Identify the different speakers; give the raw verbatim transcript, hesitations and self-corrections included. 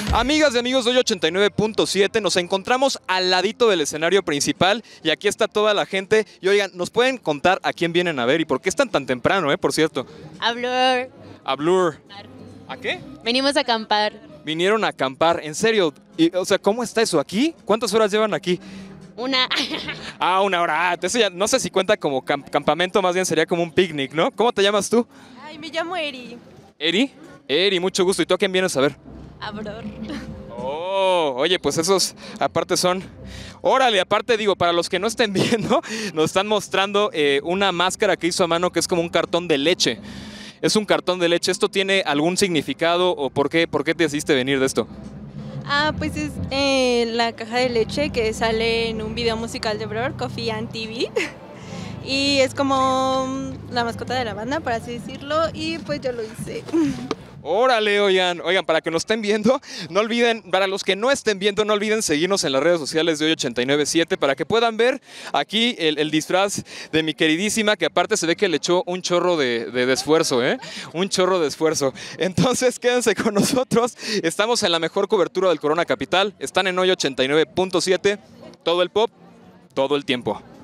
Speaker 1: Amigas y amigos de Hoy ochenta y nueve punto siete, nos encontramos al ladito del escenario principal y aquí está toda la gente. Y oigan, ¿nos pueden contar a quién vienen a ver y por qué están tan temprano, eh, por cierto?
Speaker 2: A Blur.
Speaker 1: A Blur. ¿A qué?
Speaker 2: Venimos a acampar.
Speaker 1: Vinieron a acampar, en serio. Y, o sea, ¿cómo está eso aquí? ¿Cuántas horas llevan aquí?
Speaker 2: Una.
Speaker 1: Ah, una hora. Ah, eso ya no sé si cuenta como camp- campamento, más bien sería como un picnic, ¿no? ¿Cómo te llamas tú?
Speaker 3: Ay, me llamo Eri.
Speaker 1: Eri. Eri, mucho gusto. ¿Y tú a quién vienes a ver?
Speaker 3: A Blur.
Speaker 1: Oh, oye, pues esos aparte son... Órale, aparte digo, para los que no estén viendo, nos están mostrando eh, una máscara que hizo a mano que es como un cartón de leche. Es un cartón de leche. ¿Esto tiene algún significado o por qué, por qué te decidiste venir de esto?
Speaker 3: Ah, pues es eh, la caja de leche que sale en un video musical de Blur, Coffee and T V. Y es como mm, la mascota de la banda, por así decirlo, y pues yo lo hice.
Speaker 1: Órale, oigan, oigan, para que nos estén viendo, no olviden, para los que no estén viendo, no olviden seguirnos en las redes sociales de Hoy ochenta y nueve punto siete para que puedan ver aquí el, el disfraz de mi queridísima, que aparte se ve que le echó un chorro de, de, de esfuerzo, ¿eh? Un chorro de esfuerzo. Entonces, quédense con nosotros, estamos en la mejor cobertura del Corona Capital, están en Hoy ochenta y nueve punto siete, todo el pop, todo el tiempo.